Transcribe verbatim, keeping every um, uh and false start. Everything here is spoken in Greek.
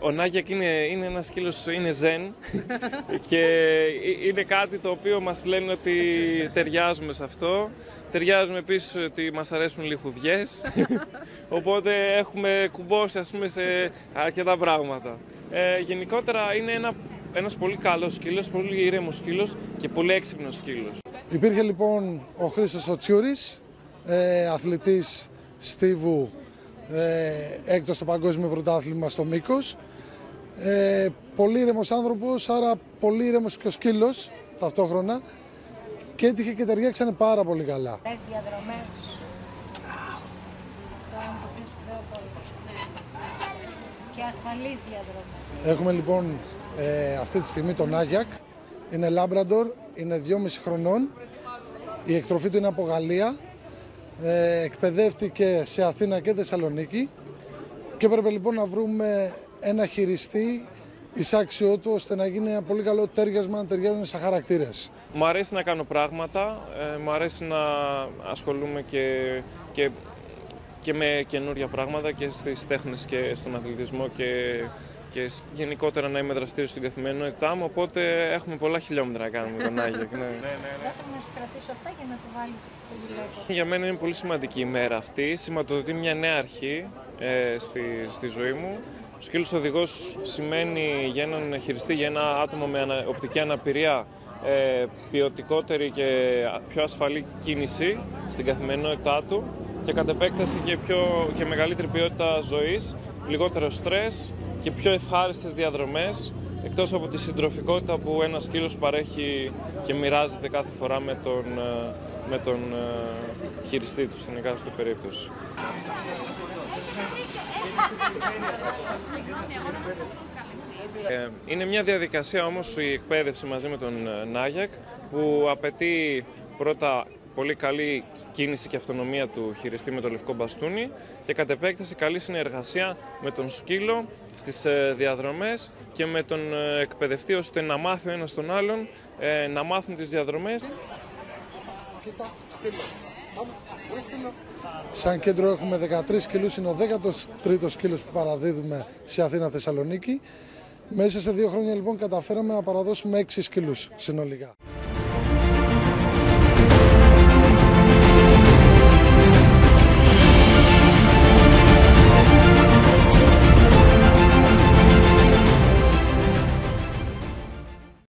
ο Νάγιακ είναι, είναι ένας σκύλος, είναι ζεν και είναι κάτι το οποίο μας λένε ότι ταιριάζουμε σε αυτό. Ταιριάζουμε επίσης ότι μας αρέσουν λιχουδιές, οπότε έχουμε κουμπώσει ας πούμε σε αρκετά πράγματα. Ε, γενικότερα είναι ένα, ένας πολύ καλός σκύλος, πολύ ήρεμος σκύλος και πολύ έξυπνος σκύλος. Υπήρχε λοιπόν ο Χρήστος ο Τσιούρης, ε, αθλητής στίβου, ε, έκτος στο παγκόσμιο πρωτάθλημα στο μήκος. Ε, πολύ ήρεμος άνθρωπος, άρα πολύ ήρεμος και ο σκύλος ταυτόχρονα και έτυχε και ταιριάξανε πάρα πολύ καλά. Τις διαδρομές. Και ασφαλείς διαδρομές. Έχουμε λοιπόν ε, αυτή τη στιγμή τον Νάγιακ, είναι Λάμπραντορ, είναι δυόμισι χρονών, η εκτροφή του είναι από Γαλλία, ε, εκπαιδεύτηκε σε Αθήνα και Θεσσαλονίκη και έπρεπε λοιπόν να βρούμε ένα χειριστή εισάξιό του ώστε να γίνει ένα πολύ καλό τέριασμα, να ταιριάζουν σαν χαρακτήρες. Μου αρέσει να κάνω πράγματα, ε, μου αρέσει να ασχολούμαι και, και, και με καινούρια πράγματα και στις τέχνες και στον αθλητισμό και, και γενικότερα να είμαι δραστήριος στην καθημερινότητά μου, οπότε έχουμε πολλά χιλιόμετρα να κάνουμε με τον Νάγιακ. Ναι. Δώσε μου να σου κρατήσω αυτά για να το βάλεις στο γυλαίκο. Για μένα είναι πολύ σημαντική η μέρα αυτή, σηματοδοτεί μια νέα αρχή ε, στη, στη ζωή μου. Ο σκύλος οδηγός σημαίνει για έναν χειριστή, για ένα άτομο με ανα, οπτική αναπηρία, ε, ποιοτικότερη και πιο ασφαλή κίνηση στην καθημερινότητά του και κατ' επέκταση και, πιο, και μεγαλύτερη ποιότητα ζωής, λιγότερο στρες και πιο ευχάριστες διαδρομές, εκτός από τη συντροφικότητα που ένας σκύλος παρέχει και μοιράζεται κάθε φορά με τον, με τον χειριστή του στην εκάστοτε περίπτωση. Είναι μια διαδικασία όμως η εκπαίδευση μαζί με τον Νάγιακ που απαιτεί πρώτα πολύ καλή κίνηση και αυτονομία του χειριστή με το λευκό μπαστούνι και κατ' επέκταση καλή συνεργασία με τον σκύλο στις διαδρομές και με τον εκπαιδευτή ώστε να μάθει ο ένας τον άλλον, να μάθουν τις διαδρομές. Σαν κέντρο έχουμε δεκατρείς σκύλους, είναι ο δέκατος τρίτος σκύλος που παραδίδουμε σε Αθήνα-Θεσσαλονίκη. Μέσα σε δύο χρόνια λοιπόν καταφέραμε να παραδώσουμε έξι σκύλους συνολικά.